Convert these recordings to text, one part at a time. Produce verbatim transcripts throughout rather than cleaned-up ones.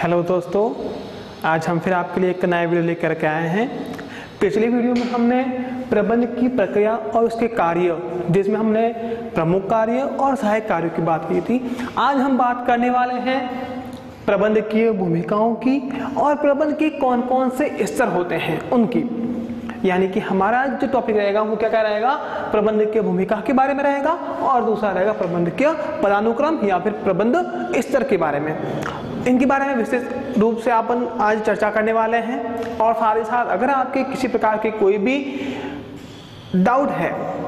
Hello दोस्तों, आज हम फिर आपके लिए एक नया वीडियो लेकर के आए हैं। पिछले वीडियो में हमने प्रबंध की प्रक्रिया और उसके कार्य, जिसमें हमने प्रमुख कार्य और सहायक कार्यों की बात की थी। आज हम बात करने वाले हैं प्रबंधकीय भूमिकाओं की और प्रबंध के कौन कौन से स्तर होते हैं उनकी। यानी कि हमारा जो टॉपिक रहेगा वो क्या क्या रहेगा, प्रबंधकीय भूमिका के बारे में रहेगा और दूसरा रहेगा प्रबंधकीय पदानुक्रम या फिर प्रबंध स्तर के बारे में। इनके बारे में विशेष रूप से अपन आज चर्चा करने वाले हैं। और साथ ही साथ अगर आपके किसी प्रकार के कोई भी डाउट है,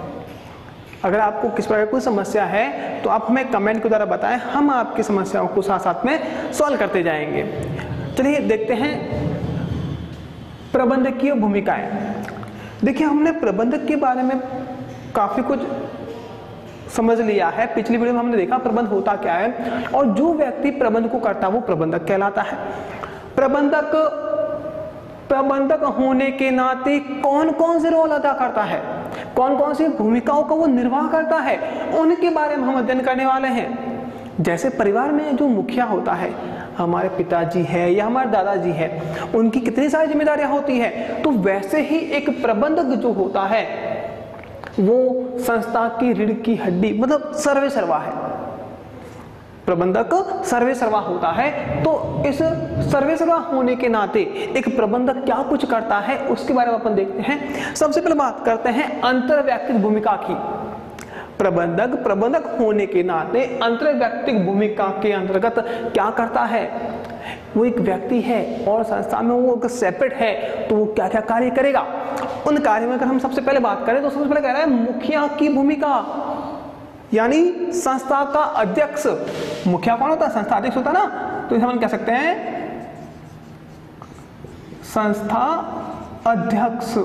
अगर आपको किस प्रकार की कोई समस्या है तो आप हमें कमेंट के द्वारा बताएं, हम आपकी समस्याओं को साथ साथ में सॉल्व करते जाएंगे। चलिए देखते हैं प्रबंधकीय भूमिकाएं। देखिए, हमने प्रबंधक के बारे में काफी कुछ समझ लिया है। पिछली वीडियो में हमने देखा प्रबंध होता क्या है और जो व्यक्ति प्रबंध को करता है वो प्रबंधक कहलाता है। प्रबंधक प्रबंधक होने के नाते कौन कौन से रोल अदा करता है, कौन कौन सी भूमिकाओं का वो निर्वाह करता है, उनके बारे में हम अध्ययन करने वाले हैं। जैसे परिवार में जो मुखिया होता है, हमारे पिताजी है या हमारे दादाजी है, उनकी कितनी सारी जिम्मेदारियां होती है, तो वैसे ही एक प्रबंधक जो होता है वो संस्था की रीढ़ की हड्डी मतलब सर्वे सर्वा है। प्रबंधक सर्वे सर्वा होता है। तो इस सर्वे सर्वा होने के नाते एक प्रबंधक क्या कुछ करता है उसके बारे में अपन देखते हैं। सबसे पहले बात करते हैं अंतर्वैयक्तिक भूमिका की। प्रबंधक प्रबंधक होने के नाते अंतर्वैयक्तिक भूमिका के अंतर्गत क्या करता है। वो एक व्यक्ति है और संस्था में वो अगर सेपरेट है तो वो क्या क्या कार्य करेगा। उन कार्यों में अगर हम सबसे पहले बात करें तो सबसे पहले कह रहा है मुखिया की भूमिका, यानी संस्था का अध्यक्ष। मुखिया कौन होता है? संस्था अध्यक्ष होता है ना। तो इसे हम कह सकते हैं संस्था अध्यक्ष।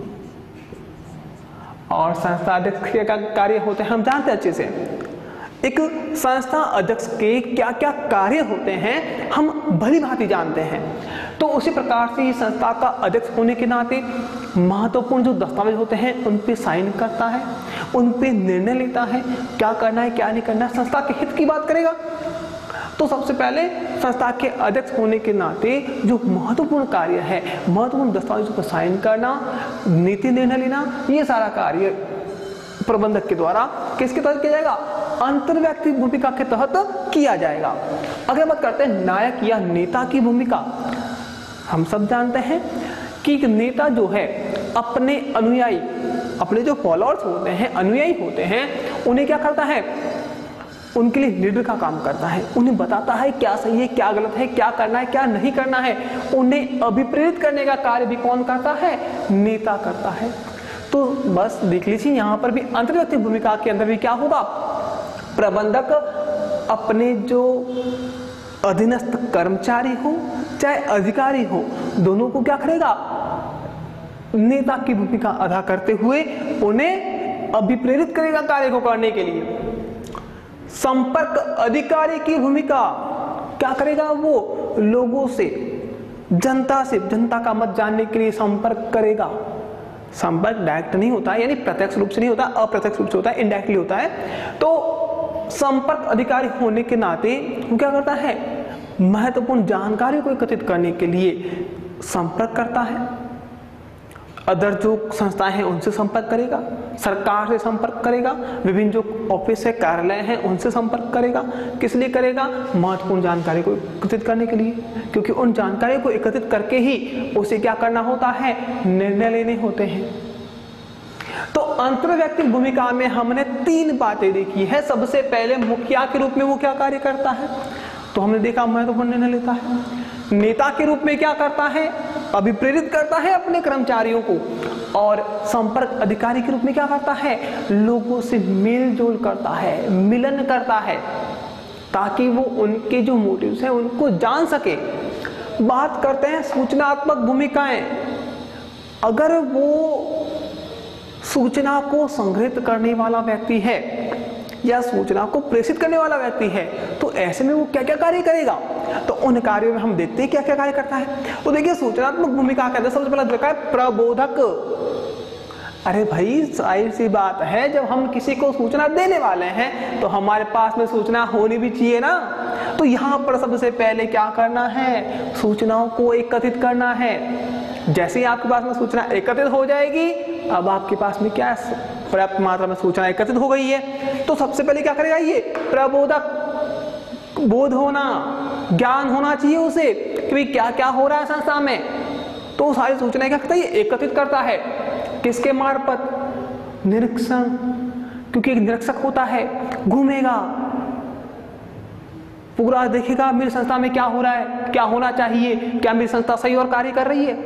और संस्था अध्यक्ष के कार्य होते हैं हम जानते हैं अच्छे से। एक संस्था अध्यक्ष के क्या क्या कार्य होते हैं हम भली भांति जानते हैं। तो उसी प्रकार से संस्था का अध्यक्ष होने के नाते महत्वपूर्ण जो दस्तावेज होते हैं उन पे साइन करता है, उन पे निर्णय लेता है, क्या करना है क्या नहीं करना है, संस्था के हित की बात करेगा। तो सबसे पहले संस्था के अध्यक्ष होने के नाते जो महत्वपूर्ण कार्य है, महत्वपूर्ण दस्तावेजों पर साइन करना, नीति निर्णय लेना, ये सारा कार्य प्रबंधक के द्वारा किसके तहत किया जाएगा? अंतर्वैयक्तिक भूमिका के तहत किया जाएगा। अगर बात करते हैं नायक या नेता की भूमिका, हम सब जानते हैं कि एक नेता जो है अपने अनुयायी, अपने जो फॉलोअर्स होते हैं, अनुयायी होते हैं, उन्हें क्या करता है? उनके लिए लीडर का काम करता है। उन्हें बताता है क्या सही है क्या गलत है, क्या करना है क्या नहीं करना है। उन्हें अभिप्रेरित करने का कार्य भी कौन करता है? नेता करता है। तो बस देख लीजिए, यहाँ पर भी अंतर्वैयक्तिक भूमिका के अंदर भी क्या होगा? प्रबंधक अपने जो अधीनस्थ कर्मचारी हो चाहे अधिकारी हो, दोनों को क्या करेगा? नेता की भूमिका अदा करते हुए उन्हें अभिप्रेरित करेगा कार्य को करने के लिए। संपर्क अधिकारी की भूमिका क्या करेगा? वो लोगों से, जनता से, जनता का मत जानने के लिए संपर्क करेगा। संपर्क डायरेक्ट नहीं होता है, यानी प्रत्यक्ष रूप से नहीं होता, अप्रत्यक्ष रूप से होता है, इनडायरेक्टली होता है। तो संपर्क अधिकारी होने के नाते वो क्या करता है? महत्वपूर्ण जानकारी को एकत्रित करने के लिए संपर्क करता है। अदर जो संस्थाएं हैं उनसे संपर्क करेगा, सरकार से संपर्क करेगा, विभिन्न जो ऑफिस है, कार्यालय हैं, उनसे संपर्क करेगा। किस लिए करेगा? महत्वपूर्ण जानकारी को एकत्रित करने के लिए, क्योंकि उन जानकारी को एकत्रित करके ही उसे क्या करना होता है? निर्णय लेने होते हैं। तो अंतर्वैयक्तिक भूमिका में हमने तीन बातें देखी है। सबसे पहले मुखिया के रूप में वो क्या कार्य करता है, तो हमने देखा महत्वपूर्ण निर्णय लेता है। नेता के रूप में क्या करता है? अभिप्रेरित करता है अपने कर्मचारियों को। और संपर्क अधिकारी के रूप में क्या करता है? लोगों से मेल जोल करता है, मिलन करता है, ताकि वो उनके जो मोटिव्स हैं उनको जान सके। बात करते हैं सूचनात्मक भूमिकाएं। अगर वो सूचना को संग्रहित करने वाला व्यक्ति है या सूचना को प्रेषित करने वाला व्यक्ति है, तो ऐसे में वो क्या क्या कार्य करेगा? तो उन कार्यों में हम देखते हैं क्या क्या कार्य करता है। तो देखिए, सूचनात्मक भूमिका के अंदर सबसे पहला देखा है प्रबोधक। अरे भाई जाहिर सी बात है, जब हम किसी को सूचना देने वाले हैं तो हमारे पास में सूचना होनी भी चाहिए ना। तो यहाँ पर सबसे पहले क्या करना है, सूचनाओं को एकत्रित करना है। जैसे ही आपके पास में सूचना एकत्रित हो जाएगी, अब आपके पास में क्या पर्याप्त मात्रा में सूचना एकत्रित हो गई है, तो सबसे पहले क्या करेगा, ये प्रबोधक बोध होना, ज्ञान होना चाहिए उसे कि भाई क्या क्या हो रहा है संस्था में। तो सारी सूचना क्या करता है, ये एकत्रित करता है। किसके मार्फत, निरीक्षण, क्योंकि एक निरीक्षक होता है, घूमेगा पूरा, देखेगा मेरी संस्था में क्या हो रहा है, क्या होना चाहिए, क्या मेरी संस्था सही और कार्य कर रही है।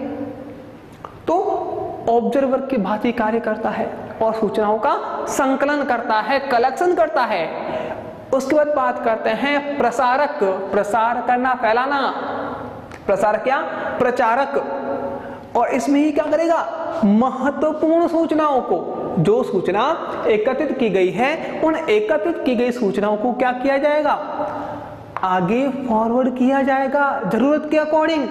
तो ऑब्जर्वर की भांति कार्य करता है और सूचनाओं का संकलन करता है, कलेक्शन करता है। उसके बाद बात करते हैं प्रसारक, प्रसार करना, फैलाना। प्रसारक क्या, प्रचारक। और इसमें ही क्या करेगा, महत्वपूर्ण सूचनाओं को, जो सूचना एकत्रित की गई है, उन एकत्रित की गई सूचनाओं को क्या किया जाएगा, आगे फॉरवर्ड किया जाएगा जरूरत के अकॉर्डिंग।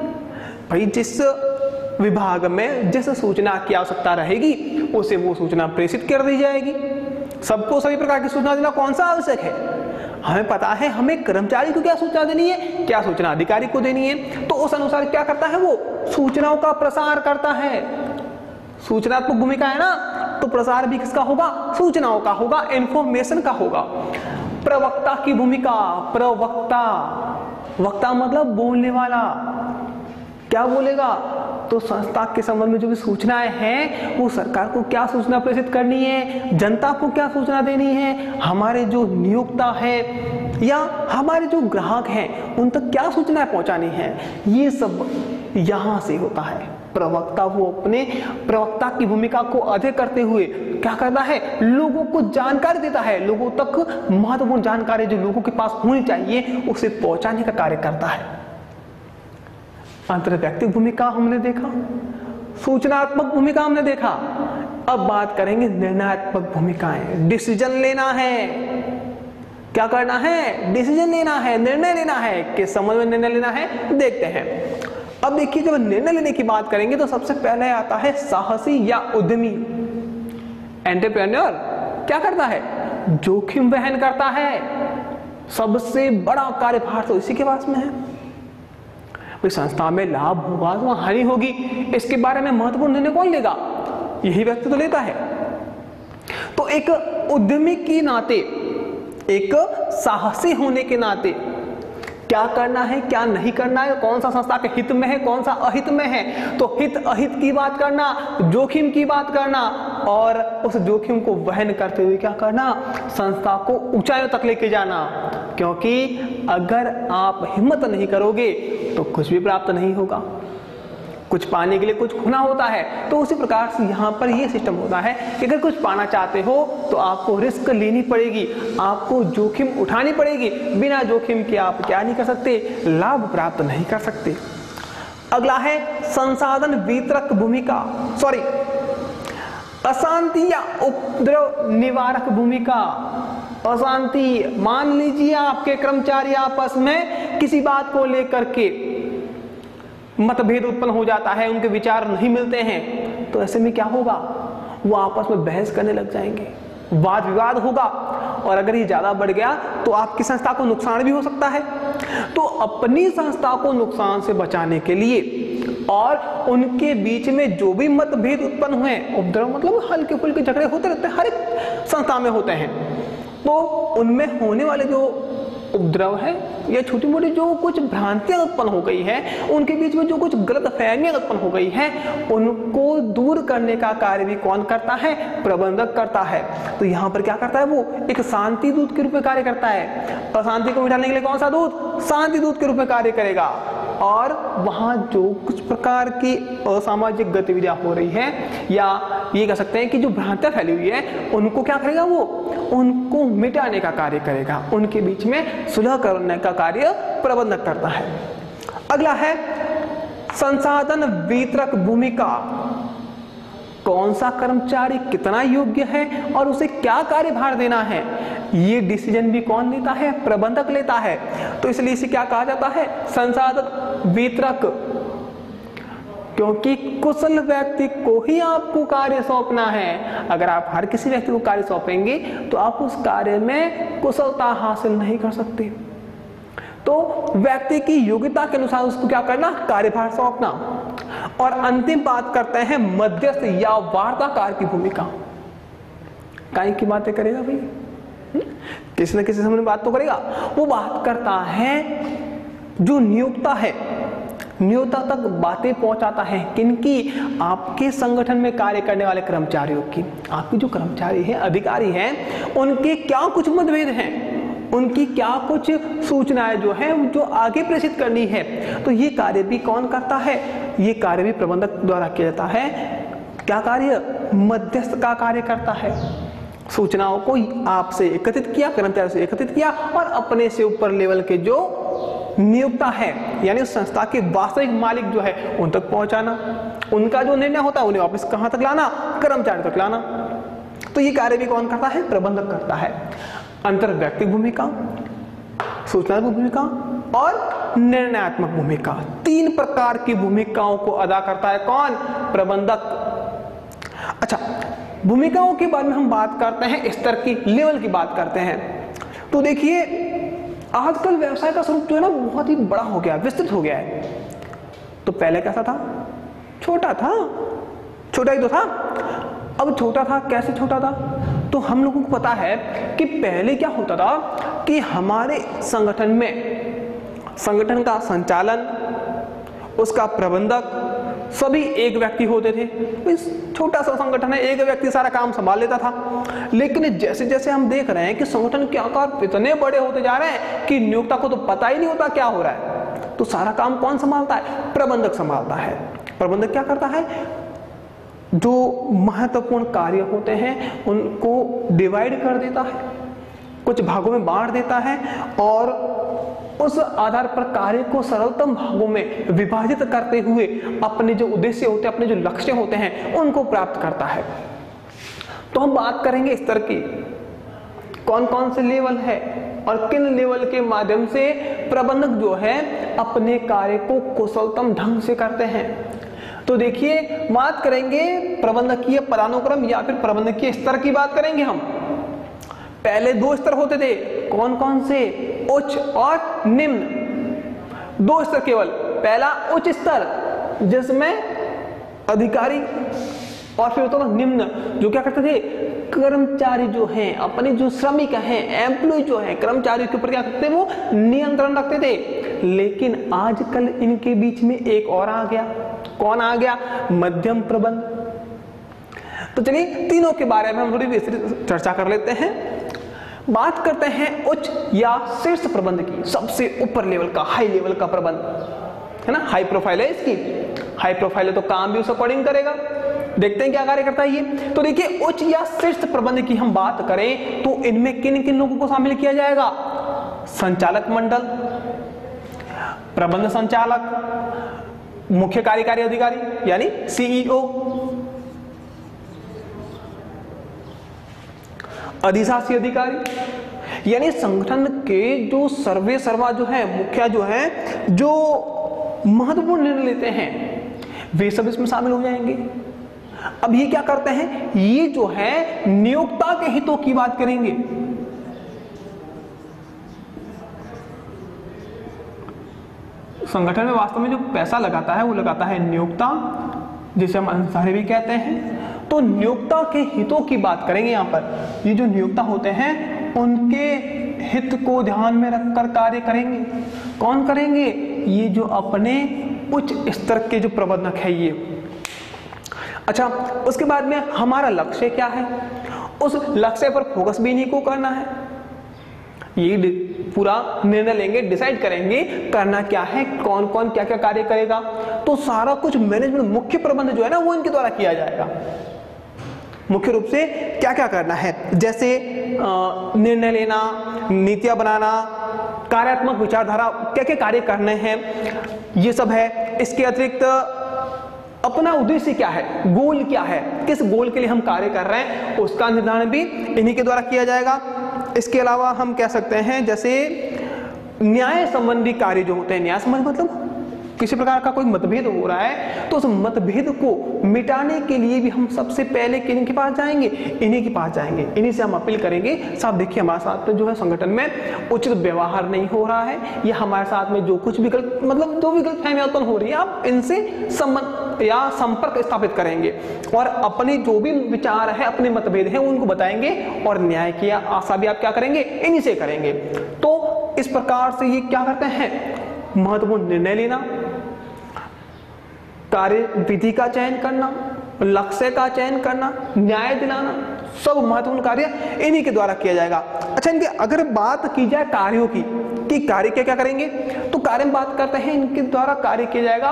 भाई जिस विभाग में जिस सूचना की आवश्यकता रहेगी उसे वो सूचना प्रेषित कर दी जाएगी। सबको सभी प्रकार की सूचना देना कौन सा आवश्यक है, हमें पता है हमें कर्मचारी को क्या सूचना देनी है, क्या सूचना अधिकारी को देनी है। तो उस अनुसार क्या करता है, वो सूचनाओं का प्रसार करता है। सूचनात्मक भूमिका है ना, तो प्रसार भी किसका होगा, सूचनाओं का होगा, इंफॉर्मेशन का होगा। प्रवक्ता की भूमिका, प्रवक्ता, वक्ता मतलब बोलने वाला, क्या बोलेगा, तो संस्था के संबंध में जो भी सूचनाएं हैं वो सरकार को क्या सूचना प्रेषित करनी है, जनता को क्या सूचना देनी है, हमारे जो नियोक्ता है या हमारे जो ग्राहक हैं उन तक क्या सूचनाएं पहुंचानी है, ये सब यहां से होता है। प्रवक्ता वो अपने प्रवक्ता की भूमिका को अधिक करते हुए क्या करता है, लोगों को जानकारी देता है, लोगों तक महत्वपूर्ण जानकारी जो लोगों के पास होनी चाहिए उसे पहुंचाने का कार्य करता है। अंतर्व्यक्तिक भूमिका हमने देखा, सूचनात्मक भूमिका हमने देखा। अब बात करेंगे निर्णयात्मक भूमिकाएं। डिसीजन लेना है, क्या करना है, डिसीजन लेना है, निर्णय लेना है। किस संबंध में निर्णय लेना है देखते हैं। अब देखिए जब निर्णय लेने की बात करेंगे तो सबसे पहले आता है साहसी या उद्यमी। एंटरप्रेन्योर क्या करता है, जोखिम वहन करता है। सबसे बड़ा कार्यभार तो इसी के पास में है। संस्था में लाभ होगा तो हानि होगी, इसके बारे में महत्वपूर्ण निर्णय कौन लेगा, यही व्यक्ति तो लेता है। तो एक उद्यमी के नाते, एक साहसी होने के नाते क्या करना है, क्या नहीं करना है, कौन सा संस्था के हित में है, कौन सा अहित में है, तो हित अहित की बात करना, जोखिम की बात करना और उस जोखिम को वहन करते हुए क्या करना, संस्था को ऊंचाइयों तक लेके जाना। क्योंकि अगर आप हिम्मत नहीं करोगे तो कुछ भी प्राप्त नहीं होगा। कुछ पाने के लिए कुछ खोना होता है, तो उसी प्रकार से यहाँ पर ये सिस्टम होता है कि अगर कुछ पाना चाहते हो तो आपको रिस्क लेनी पड़ेगी, आपको जोखिम उठानी पड़ेगी। बिना जोखिम के आप क्या नहीं कर सकते, लाभ प्राप्त नहीं कर सकते। अगला है संसाधन वितरक भूमिका, सॉरी अशांति या उपद्रव निवारक भूमिका। अशांति, मान लीजिए आपके कर्मचारी आपस में किसी बात को लेकर के मतभेद उत्पन्न हो जाता है, उनके विचार नहीं मिलते हैं, तो ऐसे में क्या होगा, वो आपस में बहस करने लग जाएंगे, वाद विवाद होगा। और अगर ये ज्यादा बढ़ गया तो आपकी संस्था को नुकसान भी हो सकता है। तो अपनी संस्था को नुकसान से बचाने के लिए और उनके बीच में जो भी मतभेद उत्पन्न हुए, उपद्रव मतलब हल्के फुल्के झगड़े होते रहते हैं, हर एक संस्था में होते हैं, तो उनमें होने वाले जो उपद्रव है या छोटी मोटी जो कुछ भ्रांतियां उत्पन्न हो गई है, उनके बीच में जो कुछ गलत फहमियां उत्पन्न हो गई है, उनको दूर करने का कार्य भी कौन करता है, प्रबंधक करता है। तो यहाँ पर क्या करता है, वो एक शांति दूत के रूप में कार्य करता है। अशांति को मिटाने के लिए कौन सा दूत, शांति दूत के रूप में कार्य करेगा। और वहां जो कुछ प्रकार की असामाजिक गतिविधियां हो रही है या ये कह सकते हैं कि जो भ्रांतियां फैली हुई है, उनको क्या करेगा, वो उनको मिटाने का कार्य करेगा, उनके बीच में सुलह करने का कार्य प्रबंधक करता है। अगला है संसाधन वितरक भूमिका। कौन सा कर्मचारी कितना योग्य है और उसे क्या कार्यभार देना है, ये डिसीजन भी कौन लेता है, प्रबंधक लेता है। तो इसलिए इसे क्या कहा जाता है, संसाधन वितरक। क्योंकि कुशल व्यक्ति को ही आपको कार्य सौंपना है। अगर आप हर किसी व्यक्ति को कार्य सौंपेंगे तो आप उस कार्य में कुशलता हासिल नहीं कर सकते। तो व्यक्ति की योग्यता के अनुसार उसको क्या करना, कार्यभार सौंपना। और अंतिम बात करते हैं मध्यस्थ या वार्ताकार की भूमिका। काय की बातें करेगा भाई, किसी न किसी समय बात तो करेगा। वो बात करता है जो नियोक्ता है, नियोक्ता तक बातें पहुंचाता है किनकी, आपके संगठन में कार्य करने वाले कर्मचारियों की। आपके जो कर्मचारी हैं, अधिकारी हैं, उनके क्या कुछ मतभेद हैं, उनकी क्या कुछ सूचनाएं जो हैं जो आगे प्रेषित करनी है। तो ये कार्य भी कौन करता है, ये कार्य भी प्रबंधक द्वारा किया जाता है। क्या कार्य, मध्यस्थ का कार्य करता है। सूचनाओं को आपसे एकत्रित किया, कर्मचारी से एकत्रित किया और अपने से ऊपर लेवल के जो नियोक्ता है यानी उस संस्था के वास्तविक मालिक जो है उन तक पहुंचाना। उनका जो निर्णय होता है उन्हें वापस कहां तक लाना, कर्मचारी तक लाना। तो ये कार्य भी कौन करता है, प्रबंधक करता है। अंतर व्यक्तिक भूमिका, सूचनात्मक भूमिका और निर्णयात्मक भूमिका, तीन प्रकार की भूमिकाओं को अदा करता है कौन, प्रबंधक। अच्छा, भूमिकाओं के बारे में हम बात करते हैं, स्तर की, लेवल की बात करते हैं। तो देखिए आजकल व्यवसाय का स्वरूप जो है ना बहुत ही बड़ा हो गया, विस्तृत हो गया है। तो पहले कैसा था, छोटा था, छोटा ही तो था। अब छोटा था, कैसे छोटा था, तो हम लोगों को पता है कि पहले क्या होता था कि हमारे संगठन में संगठन का संचालन, उसका प्रबंधक सभी एक व्यक्ति होते थे। इस छोटा सा संगठन है, एक व्यक्ति सारा काम संभाल लेता था। लेकिन जैसे जैसे हम देख रहे हैं कि संगठन के आकार इतने बड़े होते जा रहे हैं कि नियोक्ता को तो पता ही नहीं होता क्या हो रहा है। तो सारा काम कौन संभालता है, प्रबंधक संभालता है। प्रबंधक क्या करता है, जो महत्वपूर्ण कार्य होते हैं उनको डिवाइड कर देता है, कुछ भागों में बांट देता है और उस आधार पर कार्य को सरलतम भागों में विभाजित करते हुए अपने जो उद्देश्य होते हैं, अपने जो लक्ष्य होते हैं उनको प्राप्त करता है। तो हम बात करेंगे स्तर की, कौन कौन से लेवल है और किन लेवल के माध्यम से प्रबंधक जो है अपने कार्य को कुशलतम ढंग से करते हैं। तो देखिए बात करेंगे प्रबंधकीय पदानुक्रम या फिर प्रबंधकीय स्तर की बात करेंगे हम। पहले दो स्तर होते थे, कौन कौन से, उच्च और निम्न। दो स्तर केवल, पहला उच्च स्तर जिसमें अधिकारी और फिर होता था निम्न, जो क्या करते थे, कर्मचारी जो हैं, अपने जो श्रमिक हैं, एम्प्लॉय जो हैं, कर्मचारियों के ऊपर क्या करते थे, वो नियंत्रण रखते थे। लेकिन आजकल इनके बीच में एक और आ गया, कौन आ गया, मध्यम प्रबंध। तो चलिए तीनों के बारे में हम थोड़ी विस्तृत चर्चा कर लेते हैं। बात करते हैं उच्च या शीर्ष प्रबंध की, सबसे ऊपर लेवल का, हाई लेवल का प्रबंध है ना, हाई प्रोफाइल है इसकी। हाई प्रोफाइल है तो काम भी उस अकॉर्डिंग करेगा। देखते हैं क्या कार्य करता है ये। तो देखिए उच्च या शीर्ष प्रबंध की हम बात करें तो इनमें किन किन लोगों को शामिल किया जाएगा, संचालक मंडल, प्रबंध संचालक, मुख्य कार्यकारी अधिकारी यानी सीईओ, अधिशासी अधिकारी यानी संगठन के जो सर्वे सर्वा जो है, मुखिया जो है, जो महत्वपूर्ण निर्णय लेते हैं वे सब इसमें शामिल हो जाएंगे। अब ये क्या करते हैं, ये जो है नियोक्ता के हितों की बात करेंगे। संगठन में वास्तव में जो पैसा लगाता है वो लगाता है नियोक्ता, जिसे हम अंशधारी भी कहते हैं। तो नियोक्ता के हितों की बात करेंगे यहाँ पर। ये जो नियोक्ता होते हैं उनके हित को ध्यान में रखकर कार्य करेंगे। कौन करेंगे, ये जो अपने उच्च स्तर के जो प्रबंधक है ये। अच्छा, उसके बाद में हमारा लक्ष्य क्या है, उस लक्ष्य पर फोकस भी इन्हीं को करना है। ये पूरा निर्णय लेंगे, डिसाइड करेंगे करना क्या है, कौन कौन क्या क्या कार्य करेगा। तो सारा कुछ मैनेजमेंट, मुख्य प्रबंध जो है ना वो इनके द्वारा किया जाएगा। मुख्य रूप से क्या क्या करना है, जैसे निर्णय लेना, नीतियां बनाना, कार्यात्मक विचारधारा, क्या क्या कार्य करने हैं, ये सब है। इसके अतिरिक्त अपना उद्देश्य क्या है, गोल क्या है, किस गोल के लिए हम कार्य कर रहे हैं, उसका निर्धारण भी इन्हीं के द्वारा किया जाएगा। इसके अलावा हम कह सकते हैं जैसे न्याय संबंधी कार्य जो होते हैं, न्याय संबंधी मतलब किसी प्रकार का कोई मतभेद हो रहा है तो उस मतभेद को मिटाने के लिए भी हम सबसे पहले किन के पास जाएंगे, इन्हीं के पास जाएंगे, इन्हीं से हम अपील करेंगे, साहब देखिए हमारे साथ जो है संगठन में उचित व्यवहार नहीं हो रहा है, या हमारे साथ में जो कुछ भी गलत मतलब जो भी गलतफहमियां उत्पन्न हो रही है, आप इनसे संबंध या संपर्क स्थापित करेंगे और अपने जो भी विचार है, अपने मतभेद हैं उनको बताएंगे और न्याय की आशा भी आप क्या करेंगे, इन्हीं से करेंगे। तो इस प्रकार से ये क्या करते हैं, महत्वपूर्ण निर्णय लेना, कार्य विधि का चयन करना, लक्ष्य का चयन करना, न्याय दिलाना, सब महत्वपूर्ण कार्य इन्हीं के द्वारा किया जाएगा। अच्छा, इनके अगर बात की जाए कार्यों की कि कार्य क्या क्या करेंगे, तो कार्य में बात करते हैं इनके द्वारा कार्य किया जाएगा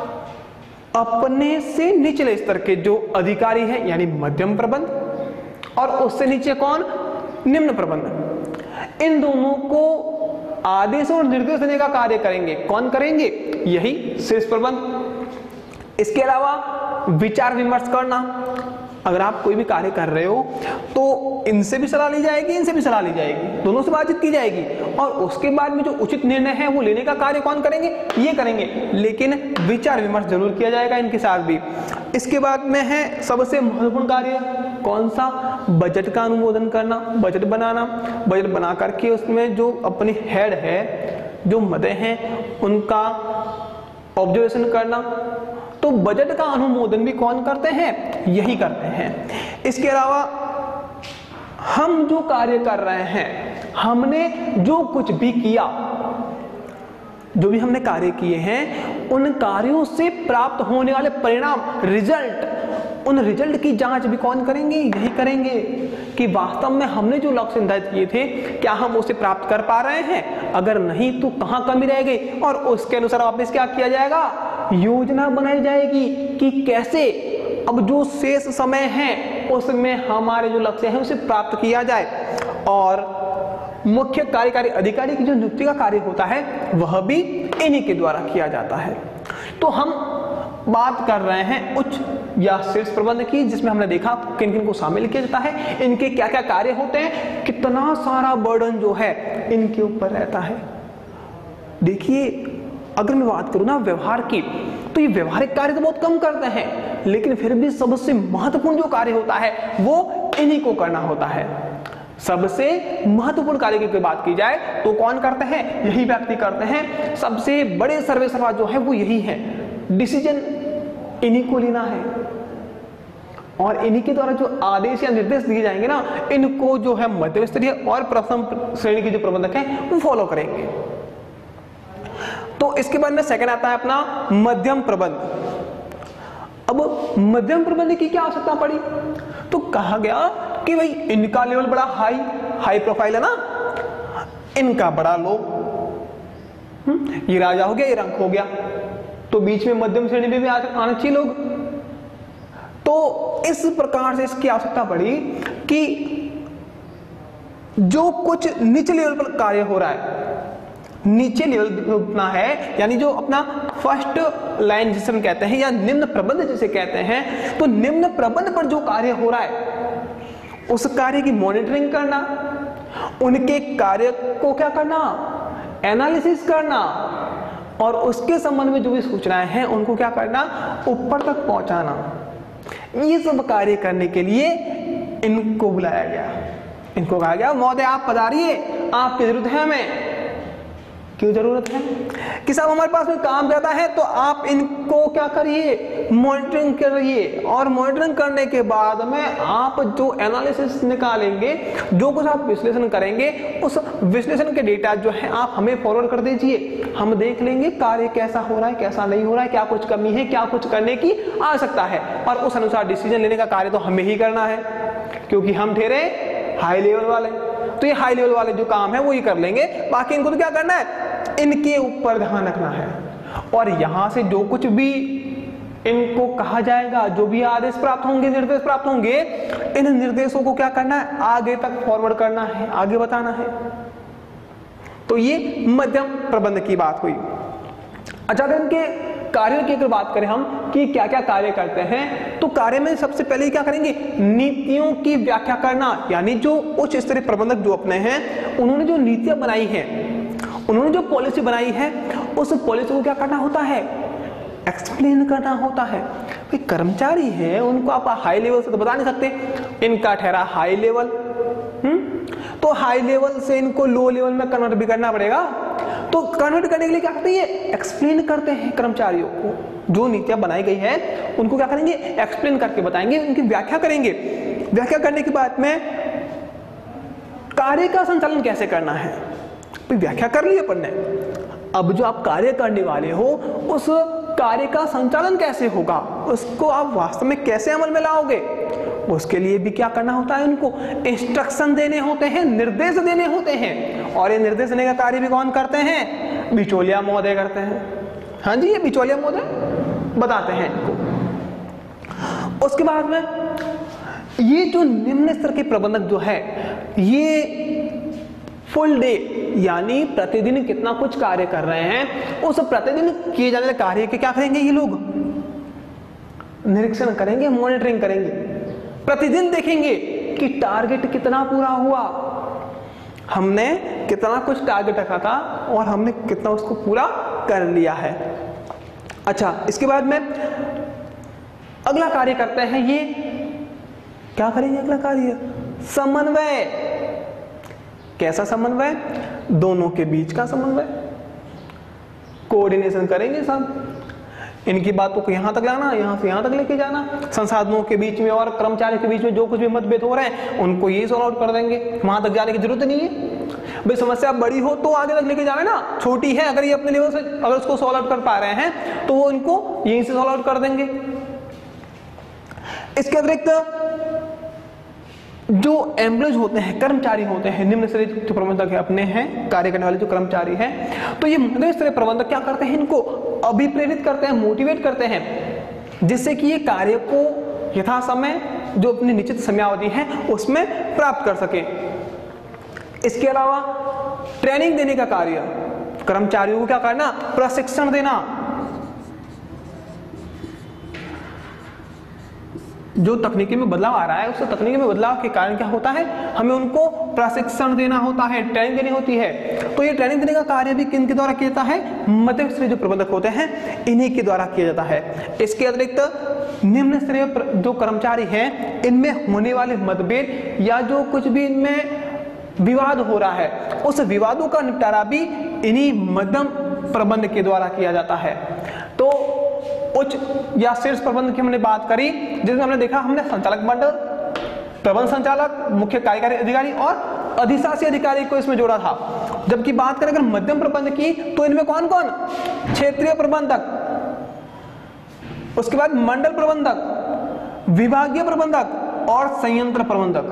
अपने से निचले स्तर के जो अधिकारी हैं यानी मध्यम प्रबंध, और उससे नीचे कौन, निम्न प्रबंध, इन दोनों को आदेश और निर्देश देने का कार्य करेंगे। कौन करेंगे, यही शीर्ष प्रबंध। इसके अलावा विचार विमर्श करना, अगर आप कोई भी कार्य कर रहे हो तो इनसे भी सलाह ली जाएगी, इनसे भी सलाह ली जाएगी, दोनों से बातचीत की जाएगी और उसके बाद में जो उचित निर्णय है वो लेने का कार्य कौन करेंगे, ये करेंगे, लेकिन विचार विमर्श जरूर किया जाएगा इनके साथ भी। इसके बाद में है सबसे महत्वपूर्ण कार्य कौन सा, बजट का अनुमोदन करना, बजट बनाना, बजट बना करके उसमें जो अपने हेड है, जो मदे हैं उनका ऑब्जर्वेशन करना। तो बजट का अनुमोदन भी कौन करते हैं, यही करते हैं। इसके अलावा हम जो कार्य कर रहे हैं, हमने जो कुछ भी किया, जो भी हमने कार्य किए हैं, उन कार्यों से प्राप्त होने वाले परिणाम, रिजल्ट, उन रिजल्ट की जांच भी कौन करेंगे, यही करेंगे कि वास्तव में हमने जो लक्ष्य निर्धारित किए थे क्या हम उसे प्राप्त कर पा रहे हैं, अगर नहीं तो कहां कमी रह गई, और उसके अनुसार वापस क्या किया जाएगा, योजना बनाई जाएगी कि कैसे अब जो शेष समय है उसमें हमारे जो लक्ष्य है उसे प्राप्त किया जाए। और मुख्य कार्यकारी अधिकारी की जो नियुक्ति का कार्य होता है वह भी इन्हीं के द्वारा किया जाता है। तो हम बात कर रहे हैं उच्च या शीर्ष प्रबंध की, जिसमें हमने देखा किन किन को शामिल किया जाता है, इनके क्या क्या कार्य होते हैं, कितना सारा बर्डन जो है इनके ऊपर रहता है। देखिए अगर मैं बात करूं ना व्यवहार की, तो ये व्यवहारिक कार्य तो बहुत कम करते हैं, लेकिन फिर भी सबसे महत्वपूर्ण जो कार्य होता है वो इन्हीं को करना होता है। सबसे महत्वपूर्ण कार्य की बात की जाए तो कौन करते हैं, यही व्यक्ति करते हैं। सबसे बड़े सर्वेसर्वा जो है वो यही है, डिसीजन इन्हीं को लेना है और इन्हीं के द्वारा जो आदेश या निर्देश दिए जाएंगे ना, इनको जो है मध्यम स्तरीय और प्रथम श्रेणी के जो प्रबंधक हैं वो फॉलो करेंगे। तो इसके बाद में सेकंड आता है अपना मध्यम प्रबंध। अब मध्यम प्रबंध की क्या आवश्यकता पड़ी, तो कहा गया कि भाई इनका लेवल बड़ा हाई हाई प्रोफाइल है ना, इनका बड़ा लो, ये राजा हो गया, ये रंक हो गया, तो बीच में मध्यम श्रेणी में भी आना चाहिए लोग। तो इस प्रकार से इसकी आवश्यकता पड़ी कि जो कुछ नीचे लेवल पर कार्य हो रहा है, नीचे लेवल अपना है यानी जो अपना फर्स्ट लाइन जिसे हम कहते हैं या निम्न प्रबंध जिसे कहते हैं, तो निम्न प्रबंध पर जो कार्य हो रहा है उस कार्य की मॉनिटरिंग करना, उनके कार्य को क्या करना, एनालिसिस करना, और उसके संबंध में जो भी सूचनाएं हैं उनको क्या करना, ऊपर तक पहुंचाना। ये सब कार्य करने के लिए इनको बुलाया गया, इनको कहा गया महोदय आप पधारिए, आपकी जरूरत है हमें। क्यों जरूरत है कि साहब हमारे पास में काम ज्यादा है, तो आप इनको क्या करिए, मॉनिटरिंग करिए, और मॉनिटरिंग करने के बाद में आप जो एनालिसिस निकालेंगे, जो कुछ आप विश्लेषण करेंगे, उस विश्लेषण के डेटा जो है आप हमें फॉरवर्ड कर दीजिए। हम देख लेंगे कार्य कैसा हो रहा है, कैसा नहीं हो रहा है, क्या कुछ कमी है, क्या कुछ करने की आवश्यकता है, और उस अनुसार डिसीजन लेने का कार्य तो हमें ही करना है, क्योंकि हम ठहरे हाई लेवल वाले। तो ये हाई लेवल वाले जो काम है वो ही कर लेंगे, बाकी इनको तो क्या करना है, इनके ऊपर ध्यान रखना है। और यहां से जो कुछ भी इनको कहा जाएगा, जो भी आदेश प्राप्त होंगे, निर्देश प्राप्त होंगे, इन निर्देशों को क्या करना है, आगे तक फॉरवर्ड करना है, आगे बताना है। तो ये मध्यम प्रबंध की बात हुई। अच्छा, अगर इनके कार्यों की अगर बात करें हम कि क्या क्या कार्य करते हैं, तो कार्य में सबसे पहले क्या करेंगे, नीतियों की व्याख्या करना, यानी जो उच्च स्तरीय प्रबंधक जो अपने हैं उन्होंने जो नीतियां बनाई हैं, उन्होंने जो पॉलिसी बनाई है उस पॉलिसी को क्या करना होता है, एक्सप्लेन करना होता है। कोई कर्मचारी है, उनको आप हाई लेवल से तो बता नहीं सकते इनका ठहरा हाई लेवल, हम्म तो हाई लेवल से इनको लो लेवल में कन्वर्ट भी करना पड़ेगा। तो कन्वर्ट करने के लिए क्या करते हैं, एक्सप्लेन करते हैं कर्मचारियों को, जो नीतियां बनाई गई है उनको क्या करेंगे, एक्सप्लेन करके बताएंगे, उनकी व्याख्या करेंगे। व्याख्या करने के बाद में कार्य का संचालन कैसे करना है, व्याख्या कर ली अपन ने, अब जो आप कार्य करने वाले हो उस कार्य का संचालन कैसे होगा, उसको आप वास्तव में कैसे अमल में लाओगे, उसके लिए भी क्या करना होता है, उनको इंस्ट्रक्शन देने होते हैं, निर्देश देने होते हैं। और ये निर्देश देने का कार्य भी कौन करते हैं, बिचौलिया महोदय करते हैं। हाँ जी, ये बिचौलिया महोदय बताते हैं इनको। उसके बाद में ये जो निम्न स्तर के प्रबंधक जो है, ये फुल डे यानी प्रतिदिन कितना कुछ कार्य कर रहे हैं, उस प्रतिदिन किए जाने वाले कार्य के क्या करेंगे, ये लोग निरीक्षण करेंगे, मॉनिटरिंग करेंगे, प्रतिदिन देखेंगे कि टारगेट कितना पूरा हुआ, हमने कितना कुछ टारगेट रखा था और हमने कितना उसको पूरा कर लिया है। अच्छा, इसके बाद में अगला कार्य करते हैं, ये क्या करेंगे, अगला कार्य समन्वय। कैसा समन्वय, दोनों के बीच का समन्वय, कोऑर्डिनेशन करेंगे सब, इनकी बातों को यहां तक लाना, यहां से यहां तक लेके जाना, संसाधनों के बीच में और कर्मचारी के बीच में जो कुछ भी मतभेद हो रहे हैं उनको ये सॉल्व आउट कर देंगे, वहां तक जाने की जरूरत नहीं है। भाई समस्या बड़ी हो तो आगे तक लेके जाना ना, छोटी है अगर ये अपने लेवल से अगर उसको सॉल्व आउट कर पा रहे हैं तो वो इनको यहीं से सॉल्व आउट कर देंगे। इसके अतिरिक्त जो एम्प्लॉयज होते हैं, कर्मचारी होते हैं, निम्न स्तरीय जो प्रबंधक है अपने हैं, कार्य करने वाले जो कर्मचारी हैं, तो ये मध्यम स्तरीय प्रबंधक क्या करते हैं, इनको अभिप्रेरित करते हैं, मोटिवेट करते हैं, जिससे कि ये कार्य को यथा समय जो अपनी निश्चित समयावधि है उसमें प्राप्त कर सके। इसके अलावा ट्रेनिंग देने का कार्य, कर्मचारियों को क्या करना, प्रशिक्षण देना। जो तकनीकी में बदलाव आ रहा है उस तकनीकी में बदलाव के कारण क्या होता है, हमें उनको प्रशिक्षण देना होता है, ट्रेनिंग देनी होती है। तो ये ट्रेनिंग देने का कार्य भी किन के द्वारा किया जाता है, मध्यम स्तरीय जो प्रबंधक होते हैं इन्हीं के द्वारा किया जाता है। इसके अतिरिक्त निम्न स्तरीय जो कर्मचारी हैं, इनमें होने वाले मतभेद या जो कुछ भी इनमें विवाद हो रहा है उस विवादों का निपटारा भी इन्हीं मध्यम प्रबंध के द्वारा किया जाता है। तो उच्च या शीर्ष प्रबंध की हमने बात करी, जिसमें हमने देखा हमने संचालक मंडल, प्रबंध संचालक, मुख्य कार्यकारी अधिकारी और अधिशासी अधिकारी को इसमें जोड़ा था। जबकि बात करें अगर मध्यम प्रबंध की तो इनमें कौन कौन, क्षेत्रीय प्रबंधक, उसके बाद मंडल प्रबंधक, विभागीय प्रबंधक और संयंत्र प्रबंधक,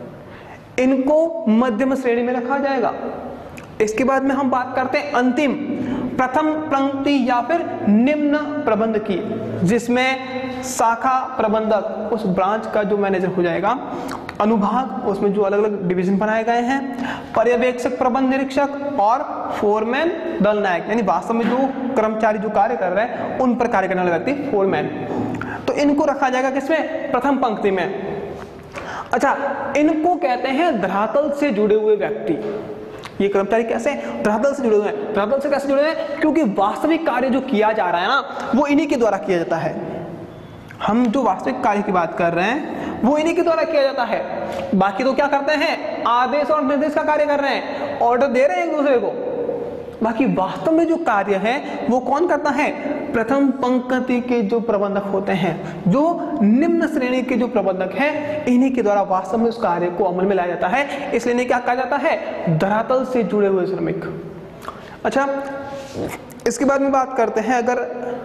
इनको मध्यम श्रेणी में रखा जाएगा। इसके बाद में हम बात करते हैं अंतिम प्रथम पंक्ति या फिर निम्न प्रबंध की, जिसमें शाखा प्रबंधक उस ब्रांच का जो मैनेजर हो जाएगा, अनुभाग उसमें जो अलग अलग डिवीजन बनाए गए हैं, पर्यवेक्षक, प्रबंध निरीक्षक और फोरमैन, दल नायक, यानी वास्तव में जो कर्मचारी जो कार्य कर रहे हैं उन पर कार्य करने वाले व्यक्ति फोरमैन। तो इनको रखा जाएगा किसमें, प्रथम पंक्ति में। अच्छा, इनको कहते हैं धरातल से जुड़े हुए व्यक्ति। ये कर्मचारी कैसे धरातल से जुड़े हुए हैं, धरातल से कैसे जुड़े हुए हैं, क्योंकि वास्तविक कार्य जो किया जा रहा है ना वो इन्हीं के द्वारा किया जाता है। हम जो वास्तविक कार्य की बात कर रहे हैं वो इन्हीं के द्वारा किया जाता है। बाकी तो क्या करते हैं, आदेश और निर्देश का कार्य कर रहे हैं, ऑर्डर दे रहे हैं एक दूसरे को। बाकी वास्तव में जो कार्य है वो कौन करता है, प्रथम पंक्ति के जो प्रबंधक होते हैं, जो निम्न श्रेणी के जो प्रबंधक हैं, इन्हीं के द्वारा वास्तव में उस कार्य को अमल में लाया जाता है। इसलिए इन्हें क्या कहा जाता है, धरातल से जुड़े हुए श्रमिक। अच्छा, इसके बाद में बात करते हैं अगर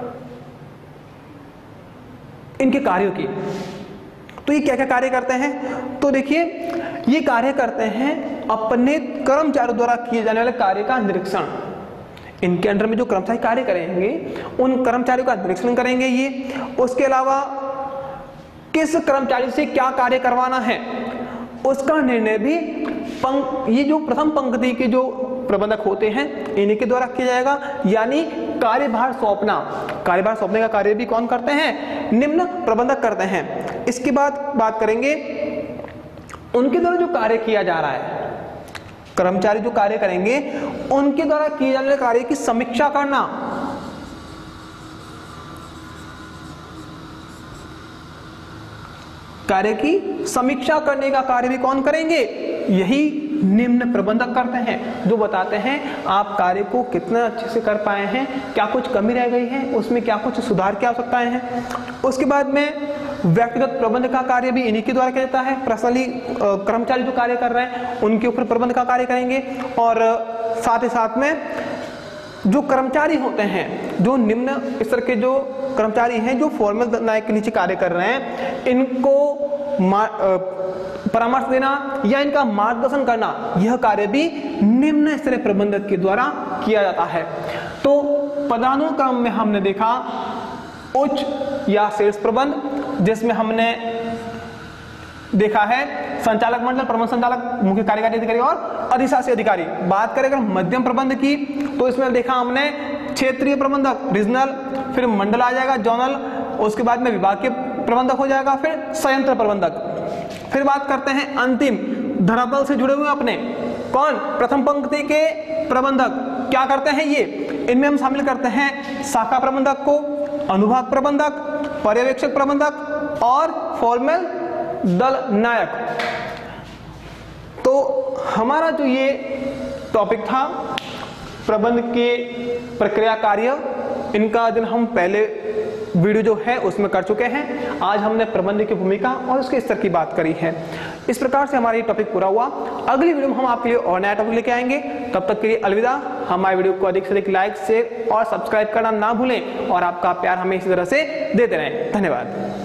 इनके कार्यों की, तो ये क्या क्या कार्य करते हैं। तो देखिए, ये कार्य करते हैं अपने कर्मचारियों द्वारा किए जाने वाले कार्य का निरीक्षण। इनके अंडर में जो कर्मचारी कार्य करेंगे उन कर्मचारियों का निरीक्षण करेंगे ये। उसके अलावा किस कर्मचारी से क्या कार्य करवाना है उसका निर्णय भी पंक, ये जो प्रथम पंक्ति के जो प्रबंधक होते हैं इन्हीं के द्वारा किया जाएगा। यानी कार्यभार सौंपना, कार्यभार सौंपने का कार्य भी कौन करते हैं, निम्न प्रबंधक करते हैं। इसके बाद बात करेंगे उनके द्वारा जो कार्य किया जा रहा है कर्मचारी जो कार्य करेंगे उनके द्वारा किए जाने वाले कार्य की समीक्षा करना। कार्य की समीक्षा करने का कार्य भी कौन करेंगे? यही निम्न प्रबंधक करते हैं, जो बताते हैं आप कार्य को कितना अच्छे से कर पाए हैं, क्या कुछ कमी रह गई है, उसमें क्या कुछ सुधार की आवश्यकताएं हैं। उसके बाद में व्यक्तिगत प्रबंध का कार्य भी इन्हीं के द्वारा किया जाता है। पर्सनली कर्मचारी जो कार्य कर रहे हैं उनके ऊपर प्रबंध का कार्य करेंगे। और साथ ही साथ में जो कर्मचारी होते हैं, जो निम्न स्तर के जो कर्मचारी हैं, जो फॉर्मल नायक के नीचे कार्य कर रहे हैं, इनको परामर्श देना या इनका मार्गदर्शन करना, यह कार्य भी निम्न स्तरीय प्रबंधक के द्वारा किया जाता है। तो पदानुक्रम में हमने देखा उच्च या शीर्ष प्रबंध, जिसमें हमने देखा है संचालक मंडल, प्रबंध संचालक, मुख्य कार्यकारी अधिकारी और अधिशासी अधिकारी। बात करें अगर मध्यम प्रबंध की, तो इसमें देखा हमने क्षेत्रीय प्रबंधक, रीजनल, फिर मंडल आ जाएगा, जोनल, उसके बाद में विभाग के प्रबंधक हो जाएगा, फिर संयंत्र प्रबंधक। फिर बात करते हैं अंतिम धरातल से जुड़े हुए अपने कौन? प्रथम पंक्ति के प्रबंधक। क्या करते हैं ये? इनमें हम शामिल करते हैं शाखा प्रबंधक को, अनुभाग प्रबंधक, पर्यवेक्षक प्रबंधक और फॉर्मल दल नायक। तो हमारा जो ये टॉपिक था प्रबंध के प्रक्रिया कार्य, इनका जो हम पहले वीडियो जो है उसमें कर चुके हैं। आज हमने प्रबंध की भूमिका और उसके स्तर की बात करी है। इस प्रकार से हमारा ये टॉपिक पूरा हुआ। अगली वीडियो में हम आपके लिए और नया टॉपिक लेके आएंगे। तब तक के लिए अलविदा। हमारे वीडियो को अधिक से अधिक लाइक, शेयर और सब्सक्राइब करना ना भूलें और आपका प्यार हमें इसी तरह से देते रहें। धन्यवाद।